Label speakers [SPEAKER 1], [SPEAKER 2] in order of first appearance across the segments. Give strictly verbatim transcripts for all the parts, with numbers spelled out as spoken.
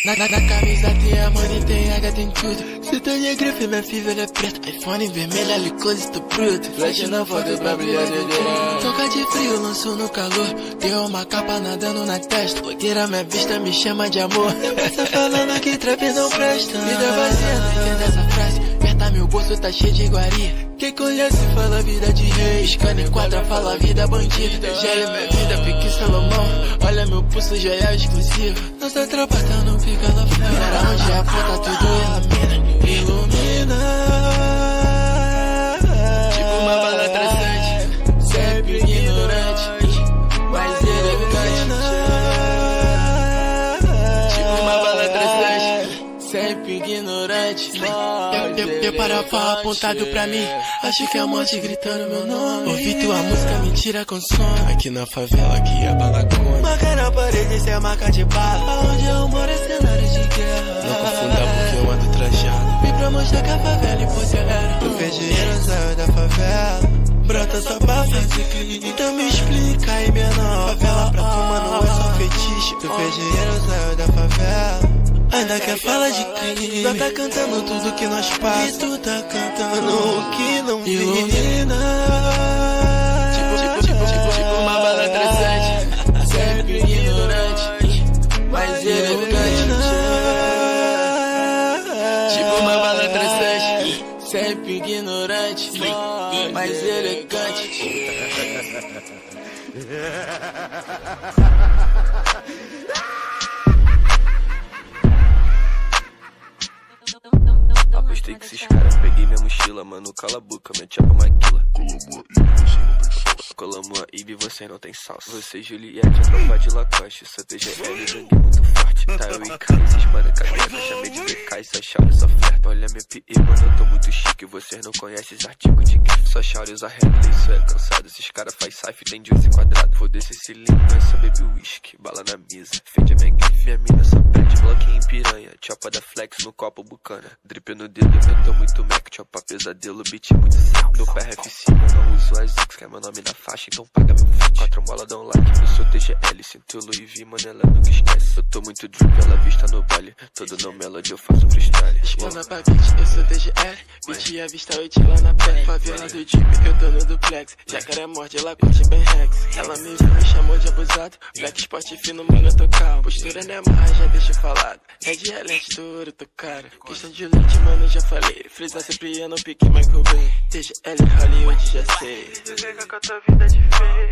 [SPEAKER 1] Na, na, na camisa tem amor e tem H, tem tudo. Se tem de grife, minha filha é preta. iPhone vermelho, alicose, tô bruto. Flash na foto pra brilhar, toca de frio, lanço no calor. Deu uma capa nadando na testa. Fogueira, minha vista me chama de amor. Começa falando que trap não presta. Vida vazia, não entendo essa frase. Aperta meu bolso, tá cheio de iguaria. Quem conhece fala vida de rei. Scania quadra fala vida bandida. Gere minha vida, pique Salomão. Olha meu pulso, já é exclusivo. Nossa tropa tá no pica lá fora. Onde a ponta tudo ilumina. Ilumina. Tipo uma bala traçante. Sempre ignorante, mas elegante. Tipo uma bala traçante. Sempre ignorante. Eu para a pau apontado pra mim. Acho que é a morte gritando meu nome. Ouvi tua música, mentira com som. Aqui na favela, aqui é balacona. Marca na parede, isso é marca de bala. Onde eu moro é cenário de guerra. Não confunda porque eu ando trajado. Vim pra mostrar que a favela empodera. Tu vê dinheiro, saiu da favela. Brota só pra fazer clique. Então me explica aí, menor. Favela pra tu, mano, é só fetiche. Tu vê dinheiro, saiu da favela. Ainda quer falar de crime. Já tá cantando tudo que nós passa. E tu tá cantando o que não ilumina. Tipo, tipo, tipo, tipo, tipo uma bala traçante. Sempre ignorante, mas elegante. Tipo uma bala traçante. Sempre ignorante, mas elegante.
[SPEAKER 2] Apostei que esses caras, peguei minha mochila, mano, cala a boca, minha chapa maquila. Colamos a Ibe, você não tem salsa. Você, Juliette, a tropa de Lacoste. Sou T G L, gangue muito forte. Tá eu e Carlos, esses mano, cadeira. Chamei de B K e só chave, só flerta. Olha minha P E, mano, eu tô muito chique. Vocês não conhecem os artigos de grife. Só chave, usa regra, isso é cansado. Esses caras faz safe, tem juice quadrado. Foda-se esse lindo, nós só bebe whisky. Bala na mesa, fede a minha grife. Minha mina só pede bloquinho em piranha. Chopa da flex no copo bucana. Drip no dedo, eu tô muito mac. Chopa pesadelo, beat muito sal. No P R F C, eu não uso as X, que é meu nome na faixa, então paga meu fit. Quatro mola, dá um like, eu sou T G L. Sinto Louis V, mano, ela nunca esquece. Eu tô muito drip, ela vista no baile. Todo no melody, eu faço freestyle.
[SPEAKER 1] Escana pra beat, eu sou T G L. Beat à vista, eu te lá na pele. Favela do Jeep, eu tô no duplex. Jacaré morte, ela curte bem rex. Ela me viu, me chamou de abusado. Black Sport fino, mano, eu tô calmo. Postura não é marra, já deixa falado. Red é lente, touro, tô cara. Questão de leite, mano, já falei. Frisa sempre ia no pique, Michael Bay. T G L, Hollywood, já sei. Desliga com a tua vida de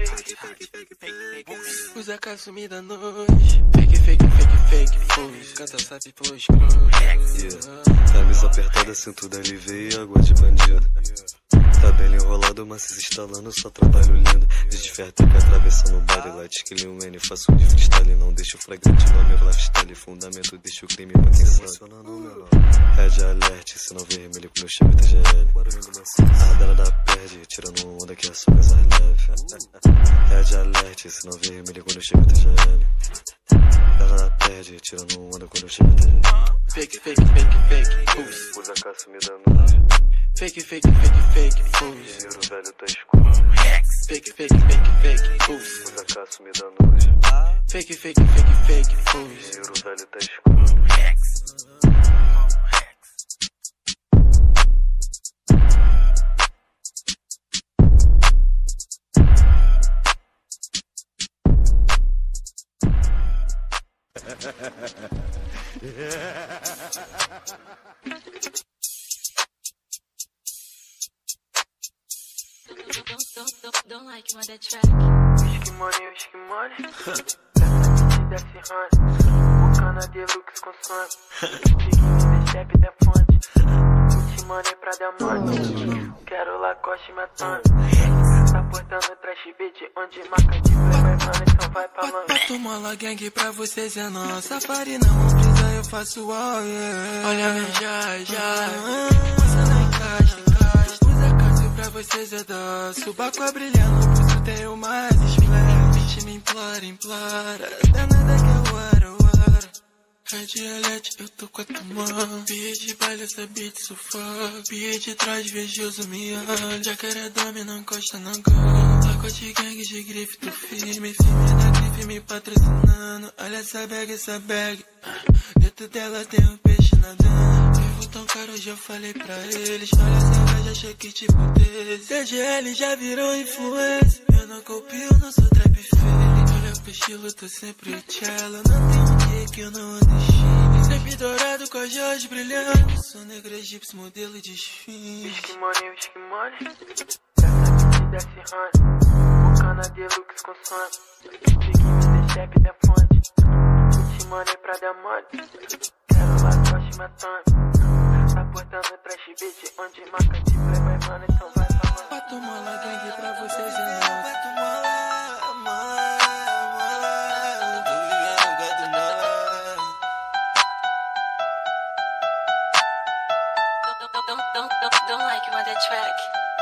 [SPEAKER 1] fake. Usa a sumida noite. Fake, fake, fake, fake, fake. Canta, sabe, flow escuro.
[SPEAKER 3] Yeah. Camisa apertada, cintura alivei e água de bandido. Tá bem enrolado, mas se instalando, só trabalho lindo. Desferta que atravessando o baile, light, que um N, faço de freestyle. Não deixo flagrante nome, lifestyle, fundamento, deixa o crime pra quem sabe. Red alert, sinal vermelho com meu chave T G L. A radara da perde, tirando onda que é só casar leve. Red alert, sinal vermelho quando eu chego T G L. A radara da perde, tirando onda quando eu chego T G L.
[SPEAKER 1] Fake, fake, fake, fake, pulse.
[SPEAKER 3] Usa a sumida noite.
[SPEAKER 1] Fake, fake, fake, fake, pulse.
[SPEAKER 3] Dinheiro velho tá escuro.
[SPEAKER 1] Fake, fake, fake, fake, pulse.
[SPEAKER 3] Usa a sumida noite.
[SPEAKER 1] Fake, fake, fake, fake, pulse.
[SPEAKER 3] Dinheiro velho tá escuro.
[SPEAKER 4] Don't, don't, don't, don't like you on that track.
[SPEAKER 1] Whisky money, whisky money. Desce, desce, honey. O canadeiro que consome. Fique, step da fonte. Whisky money pra diamante. Quero Lacoste matando. Tá portando trash beat, onde marca de play vai falando, então vai pra longe. Bato mola gang pra vocês é nossa. Farina, não precisa, eu faço all, yeah. Olha, vem já, já. Você não encaixa, encaixa. Usa canto pra vocês é doce. O baco é brilhando, por isso tenho mais esflare. Bitch me implora, implora. Danada que eu aro, aro. Red alert, eu tô com a tua mão. Pia de baile, essa beat sufoca. Pia de trás, vejoso me olha. Jacaré dome, não encosta, não gosta. Lacoste gang de grife, tu firme, firme na grife. Pode me patrocinando, olha essa bag, essa bag. Dentro dela tem um peixe nadando. Vivo tão caro, já falei pra eles. Olha essa inveja, achei que tipo desse. T G L já virou influência. Eu não copio, não sou trap feio. Olha pro estilo, tô sempre o cello. Não tem um dia que eu não ando chique. Sempre dourado com a Jorge brilhando. Sou negro egípcio, modelo de esfinge.
[SPEAKER 2] Whisky money, whisky money. Dessa desce honey. O cana deluxe com sono. Fique me de chefe da fonte. Whisky money pra dar mole. Quero lá, coche matando. Aportando trash beat. Onde marca de playboy, mano, então vai falando.
[SPEAKER 1] Bato mola, gangue pra vocês e não. Bato mola, mola, mola. Tô vivendo, bato mola.
[SPEAKER 4] Don't, don't, don't, don't, don't like him on that track.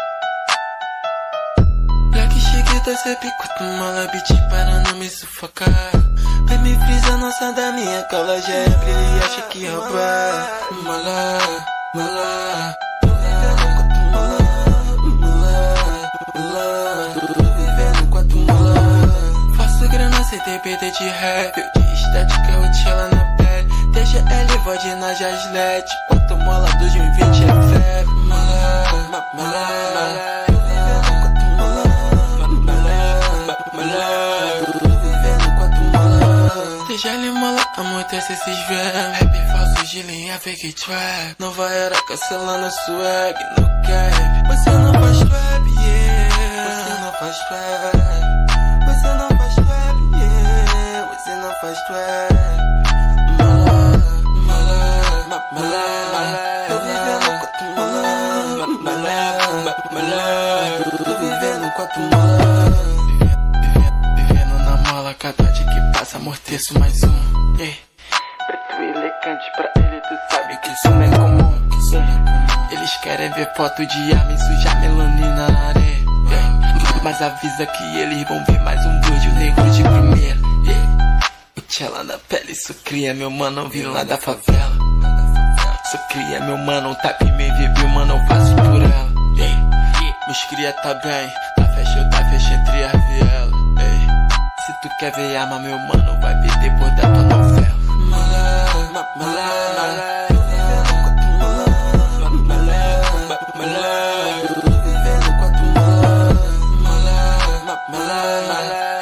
[SPEAKER 1] Black chiquita, sempre curto mola, beat para não me sufocar. Vai me frisa, nossa da minha cola já é brilho e acha que roubar. Mola, mola. Tô vivendo quatro mola, mola, mola. Tô vivendo quatro mola. Faço grana sem depender de rap. Eu de estética, eu te ela na pele. T G L, vode na Jaslete. Quatro mola, dois mil e vinte é febre. Mola, mola, mola. Tô vivendo quatro mola, mola, mola. Tô vivendo quatro mola. T G L mola, amortece esses verbos. Rap falso de linha, fake trap. Nova era cancelando swag no cap. Você não faz trap, yeah. Você não faz trap. Você não faz trap, yeah. Você não faz trap. Mola, mola, mola. Tô vivendo quatro mola, mola, mola. Tô vivendo quatro mola. Vivendo na mola, cada dia que passa amorteço mais um. Yeah. Preto e elegante pra ele, tu sabe que isso não é comum. Yeah. Eles querem ver foto de arma e sujar melanina na areia. Yeah. Mas avisa que eles vão ver mais um beijo negro de primeira. Yeah. O tchela na pele, isso cria meu mano, vilã da favela. Isso cria meu mano, tap me vive, mano, eu faço por ela. Yeah. Meus cria tá bem, tá fecha, eu tá fecha entre as vielas. Yeah. Se tu quer ver arma, meu mano, vai ver depois da tua novela. Mala, mala, mala. Tô vivendo quatro mola, mala, mala. Tô vivendo quatro mola, mala, mala, mala.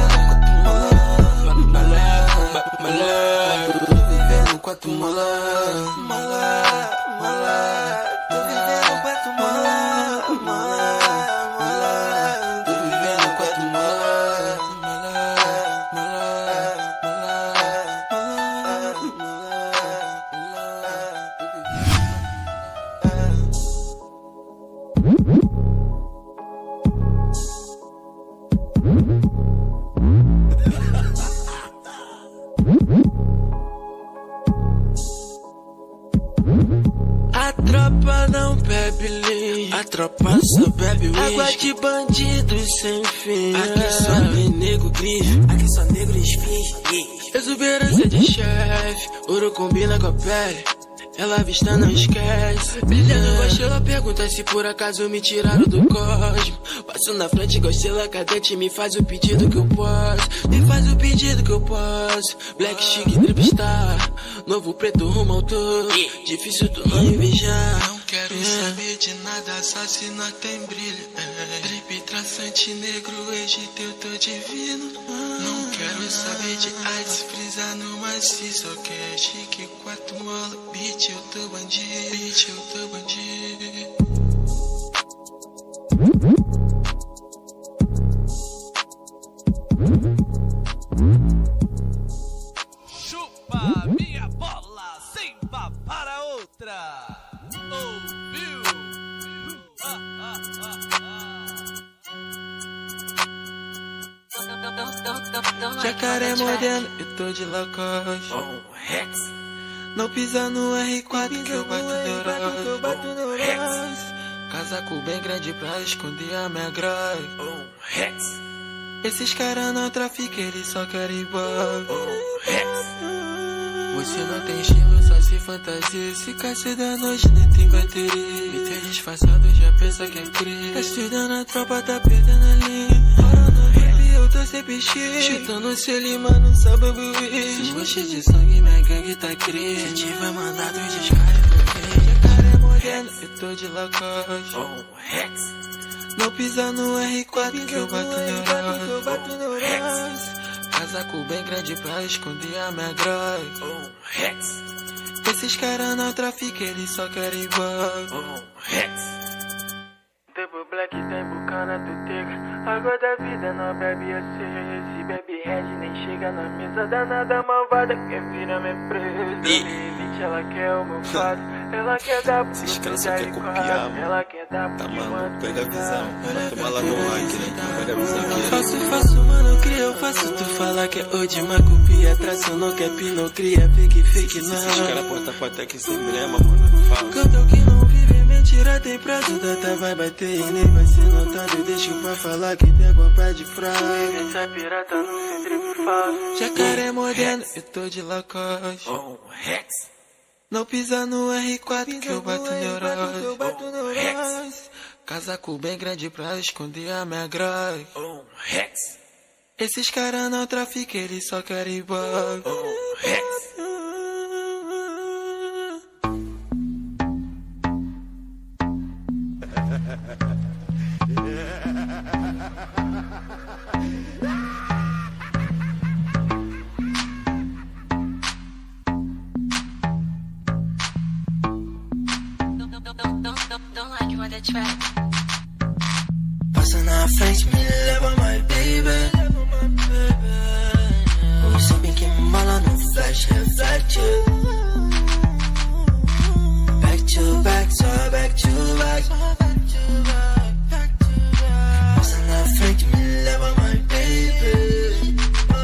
[SPEAKER 1] Tô vivendo quatro mola, mala, mala. Tô vivendo quatro mola, mala, mala. Tô vivendo quatro mola, mala, mala. Tô vivendo quatro mola, mala, mala, mala, a tropa não bebe lean, a tropa só bebe whisky. Água de bandidos sem fim. Aqui só tem nego grife, aqui só negro esfinge. Exuberância de chefe, ouro combina com a pele. Ela vista não esquece. Brilhando gosto, ela pergunta se por acaso me tiraram do cosmo. Passo na frente, gostela cadente, me faz o pedido que eu posso. Me faz o pedido que eu posso. Black chic, drip star. Novo preto rumo ao topo. Difícil tu não invejar. Não quero é. saber de nada, só se não tem brilho. É. Drip traçante negro, Egito, eu tô divino. Não quero saber de ice, frisa no maciço. Ok, chique, quatro mola, beat, eu tô bandido, beat, eu tô bandido.
[SPEAKER 5] Chupa minha bola, sem vá para outra. Ouviu? Ah, ah, ah, ah.
[SPEAKER 1] Jacaré moreno, eu tô de Lacoste. Oh, Rex. Não pisa no R quatro que eu bato neuróis. Casaco bem grande pra esconder a minha grave. Oh, Rex. Esses caras não traficam, eles só querem bob. Oh, Rex. Você não tem estilo, só se fantasia. Se caça da noite, nem tem bateria. Me tem disfarçado, já pensa que é cria. Tá estudando a tropa, tá perdendo a linha. Ora no rap, eu tô tô sempre cheio, chutando se limando, só bambu. Se você de sangue, minha gangue tá cria. Se tiver mandado, descarga. Jacaré morrendo, eu tô de Lacoste. Oh, Rex. Não pisa no R quatro que eu bato neuróis. Casaco bem grande pra esconder a minha droga. Oh, Rex. Esses caras não traficam, eles só querem igual. Oh, Rex. Double black tem bucana do tega. Água da vida não bebe assim. Se bebe red nem chega na mesa. Danada malvada quer virar minha presa. Elite ela quer o meu fato. Ela quer dar pro
[SPEAKER 6] esses caras só quer copiar, mano.
[SPEAKER 1] Ela quer dar pro
[SPEAKER 6] tá maluco, pega a visão. Toma lá no like, né? Pega a visão aqui.
[SPEAKER 1] Faço, faço, mano, cria, eu faço. Tu fala que é hoje, mas copia. Traço não quer pinocria, fake, fake não.
[SPEAKER 6] Esses caras portam pra até que sem emblema, mano. Fala.
[SPEAKER 1] Canto que não vive, mentira tem prazo. Data vai bater e nem vai ser notado. Deixa pra falar que tem guapa de fraude. Essa pirata no centro fala. Jacaré moderno, eu tô de Lacoste. Oh, Rex. Não pisa no R quatro que eu bato neuróis. Oh, Rex. Casaco bem grande pra esconder a minha grade. Oh, Rex. Esses caras não traficam, eles só querem bug. Oh, Rex. Passa na frente, me leva, my baby. O sabem que mala no flash, reflete. Back to back, só back to back. Passa na frente, me leva, my baby.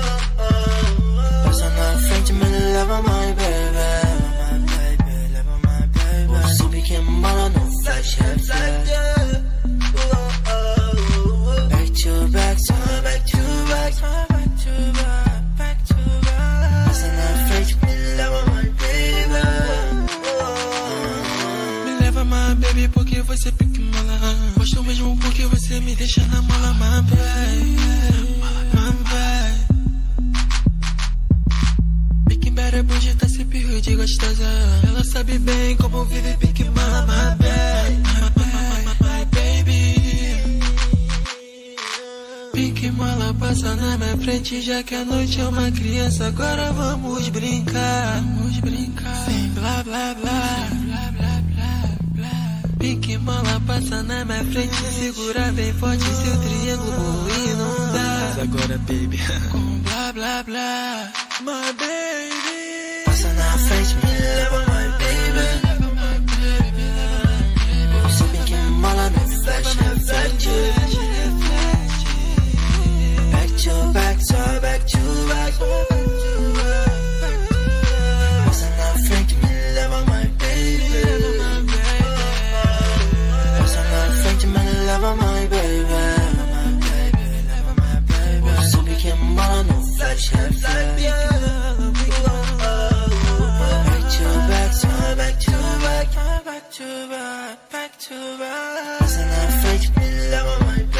[SPEAKER 1] Passa na frente, me leva, my baby. O sabem que mala no flash, reflete. Back to back, to back, back to back, back to back. Passa na frente, me leva, my baby. Me leva, my baby, porque você pique mala. Gosto mesmo porque você me deixa na mala, my baby, my baby. Pique better, bougie, tá sempre rude e gostosa. Ela sabe bem como vive, pique mala, my baby, my baby. Pique mala passa na minha frente, já que a noite é uma criança. Agora vamos brincar, vamos brincar. Sem blá blá blá, blá blá blá blá. Pique mala passa na minha frente, segura bem forte seu triângulo e não dá.
[SPEAKER 6] Mas agora, baby,
[SPEAKER 1] com blá blá blá, my baby. Passa na frente, me leva, my baby. Você pique mala no flash, reflete. Back to back to back. Passa na frente, me leva, my baby. Passa na frente, me leva, my baby. Sabe que mala no flash, reflete. Back to back, so back to back, back to back, back to back. Passa na frente, me leva, my baby.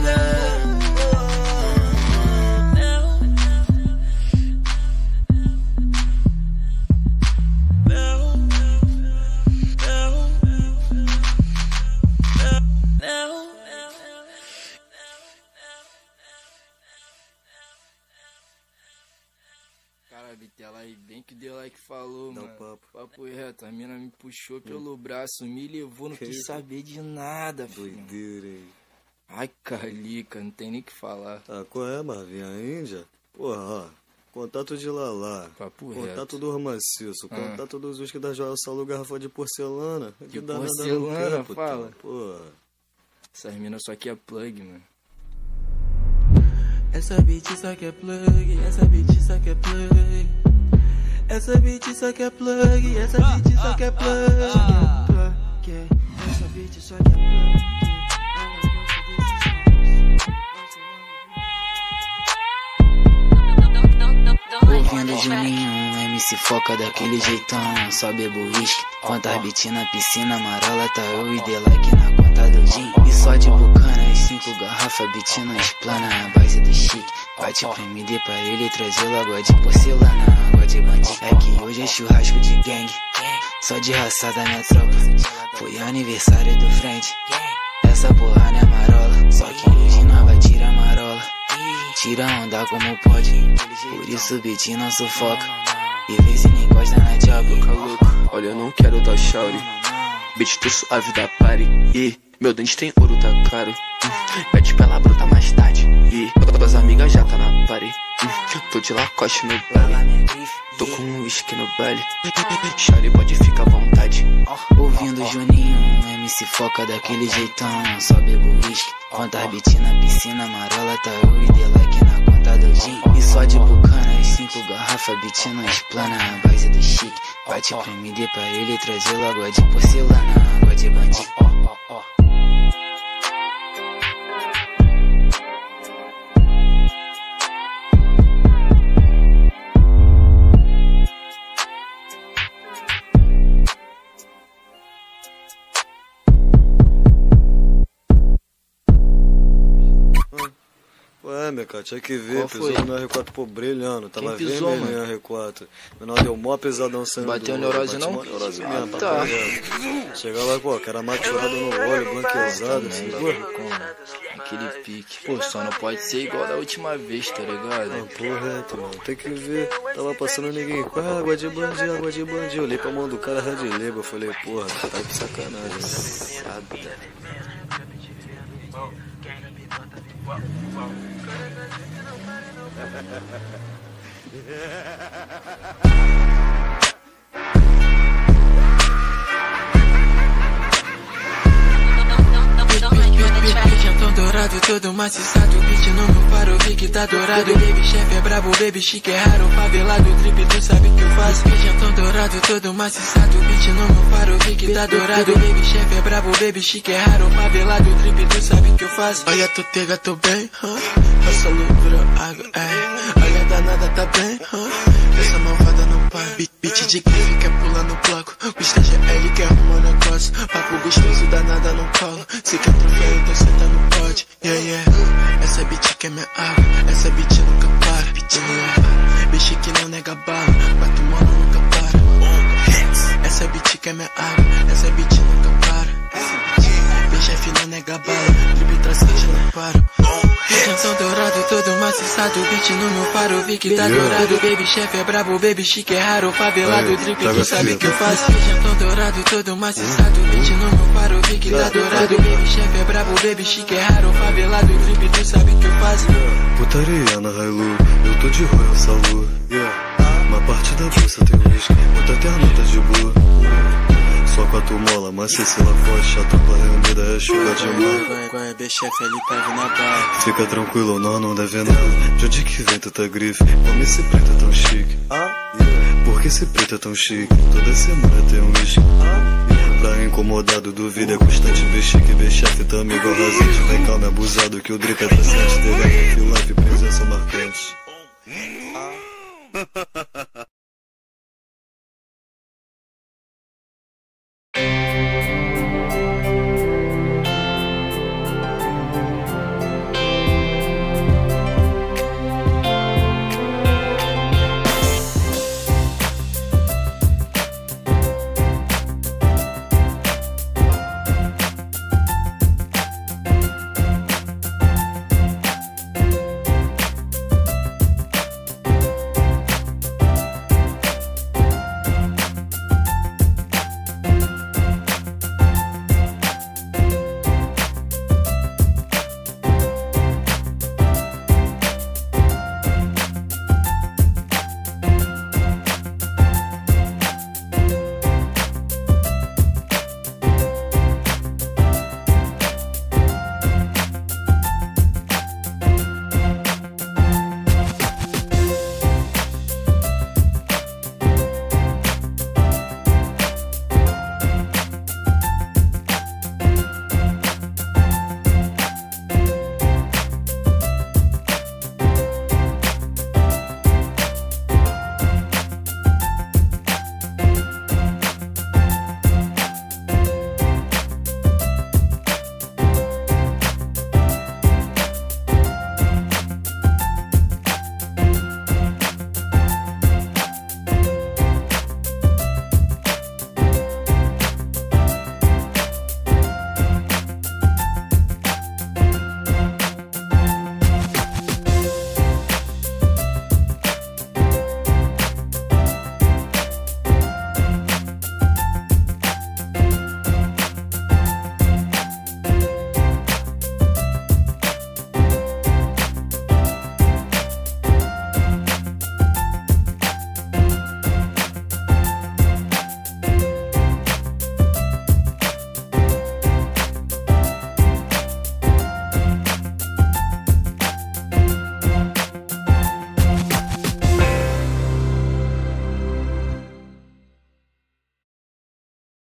[SPEAKER 7] Bitela aí, bem que deu like falou,
[SPEAKER 3] Dá
[SPEAKER 7] mano.
[SPEAKER 3] um papo.
[SPEAKER 7] Papo reto, a mina me puxou pelo hum. braço, me levou, não que quis isso? saber de nada, filho.
[SPEAKER 3] Doideira, hein?
[SPEAKER 7] Ai, Calica, não tem nem o que falar.
[SPEAKER 3] Ah, qual é, Marvin? A Índia? Porra, ó. Contato de Lalá.
[SPEAKER 7] Papo
[SPEAKER 3] contato
[SPEAKER 7] reto.
[SPEAKER 3] do Maciço.
[SPEAKER 7] Ah.
[SPEAKER 3] Contato dos Usque da Joia Salu, garrafa de porcelana.
[SPEAKER 7] De
[SPEAKER 3] que
[SPEAKER 7] porcelana,
[SPEAKER 3] campo,
[SPEAKER 7] fala.
[SPEAKER 3] Porra.
[SPEAKER 7] Essas minas só aqui é plug, mano.
[SPEAKER 1] Essa bitch só quer plug, essa bitch só quer plug. Essa bitch só quer plug, essa bitch só quer plug. Plug, essa bitch só quer plug.
[SPEAKER 8] Ouvindo de mim um M C foca daquele jeitão. Só bebo uísque, quantas beat na piscina, marola tá eu e dê like na conta do gin. E só de bucana cinco garrafas, beat nós plana, a base do chique. Bate pra M D pra ele trazer logo de porcelana, água de bandido. É que hoje é churrasco de gangue, só de raçada minha tropa. Foi aniversário do frente, essa porra não é marola. Só que hoje nós vai tirar marola, tira onda como pode. Por isso o beat não sufoca, e vê se nem encosta na diabo.
[SPEAKER 2] Olha, eu não quero dar shawty, beat tô suave da party. E meu dente tem ouro, tá caro. Pede pra ela brotar mais tarde. E tuas amigas já tá na party. Tô de Lacoste no baile, tô com um whisky no baile. Shawty pode ficar à vontade.
[SPEAKER 8] Ouvindo Juninho, M C foca daquele jeitão. Só bebo whisky, quantas beat na piscina. Marola tá eu e dê like na conta do gin. E só de bucana, cinco garrafas, beat nós plana, a base do chique. Bate pra M D pra ele trazer logo de porcelana, água de bandido.
[SPEAKER 3] Ué, meu cara, tinha que ver, pisou no meu R quatro, pô, brilhando, tava
[SPEAKER 7] Quem pisou,
[SPEAKER 3] vendo
[SPEAKER 7] mano?
[SPEAKER 3] meu R quatro. Menor deu mó pesadão saindo.
[SPEAKER 7] Bateu
[SPEAKER 3] do
[SPEAKER 7] neurose,
[SPEAKER 3] olho,
[SPEAKER 7] não?
[SPEAKER 3] bate mó neurose
[SPEAKER 7] Ah,
[SPEAKER 3] mesmo,
[SPEAKER 7] tá.
[SPEAKER 3] ligado? Chega lá, pô, que era maturado no olho, blanqueazado, assim, pô.
[SPEAKER 7] Aquele pique. Pô, só não pode ser igual da última vez, tá ligado?
[SPEAKER 3] Ah, porra, é, mano, tem que ver. Tava passando ninguém, qual é água de bandido, água de bandido. Olhei pra mão do cara, red label, eu falei, porra, tá de sacanagem, né?
[SPEAKER 1] Beijão dourado, todo maciçado, beat no meu faro, vi que tá dourado. Baby chef é brabo, baby chique é raro, favelado, drip, tu sabe que eu faço. Beijão dourado, todo maciçado, beat no meu faro, vi que tá dourado. Baby chef é brabo, baby chique é raro, favelado, drip, tu sabe que eu faço. Olha, tu tega, tô bem, huh? Essa loucura, água, é. Olha, danada, tá bem, huh? Essa malvada não para. Beat, beat de clipe, quer pular no bloco. O estágio é L, quer arrumar negócio. Papo gostoso, danada, não colo. Se quer troféu, então senta no pote. Yeah, yeah. Essa beat que é minha água, essa beat nunca para. Yeah. Bicho que não nega bala, bato mano, nunca para. Essa beat que é minha água, essa beat nunca para. Bicho chefe não nega bala, drip traz queijo, não paro. Canção dourado, todo maciçado, beat no meu faro, vi que tá dourado. Baby chefe é brabo, baby chique é raro, favelado, drip, tu sabe que eu faço. Canção dourado, todo maciçado, beat no meu faro, vi que tá dourado. Baby chefe é brabo, baby chique é raro, favelado, drip, tu sabe que eu faço.
[SPEAKER 3] Putaria na Hailu, eu tô de Royal Salu. Uma parte da bolsa tem whisky, outra tem a nota de blue. Só quatro mola, mas se se lá forte, a dupla reunida é chuva de mar.
[SPEAKER 1] Qual é, B-chefe, ele tá vindo na barra.
[SPEAKER 3] Fica tranquilo, nós não deve nada. De onde que vem tanta grife? Como esse preto é tão chique? Por que esse preto é tão chique? Toda semana tem um whisky. Pra incomodado, duvida é constante. B-chique, B-chefe, tamo igual rasante. Vem calma, abusado, que o drip é decente. Delay, feel life, presença marcante.